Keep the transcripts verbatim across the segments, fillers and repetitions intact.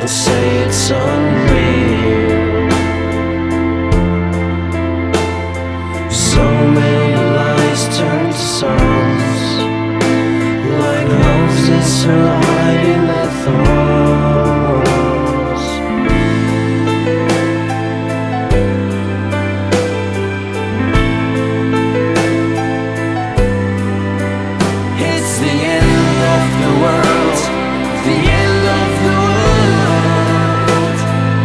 and say it's unreal. So many lies turn to songs, like roses are hiding their thorns. It's the end of the world, the end of the world.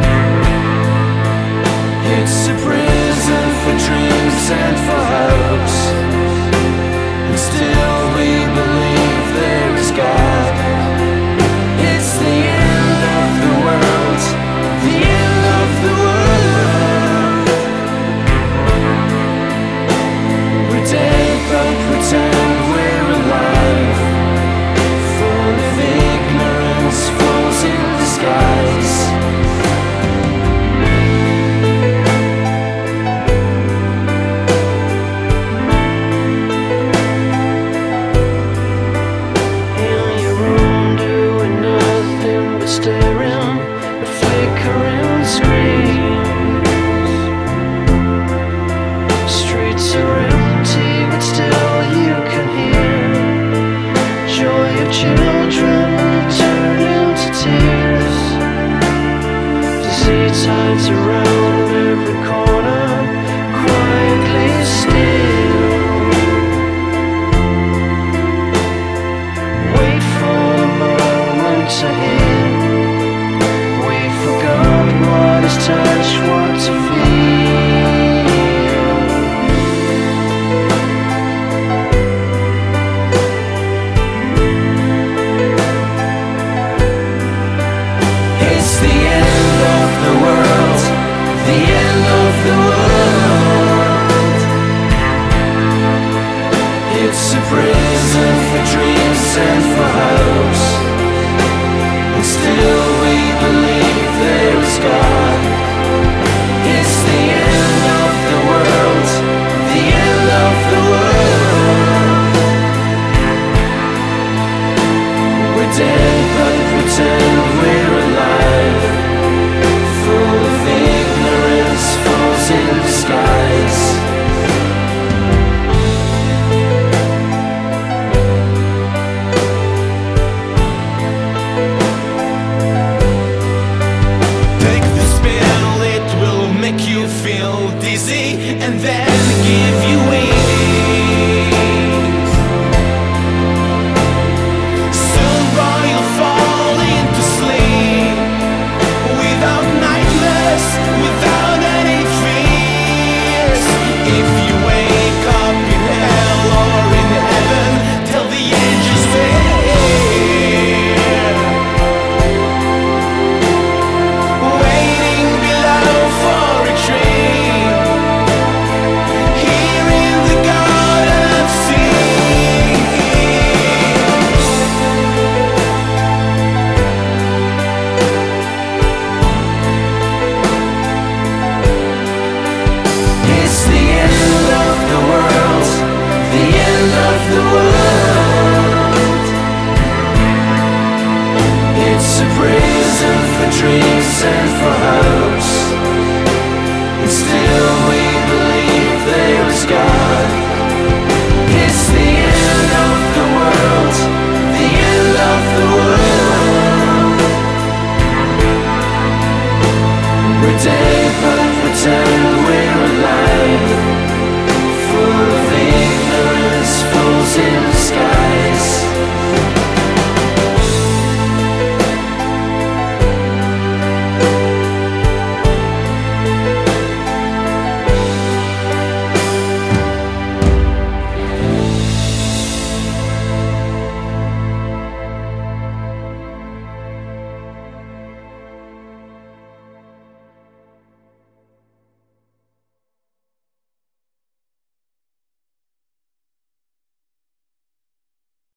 It's a prison for dreams and for hopes, and still we believe there is God. It's the end of the world, the end of the world. We're dead but pretend we're alive, full of ignorance, fools in disguise. In your room doing nothing but staring at flickering screens. Streets are empty but still you can hear joy of children turn into tears. Disease hides around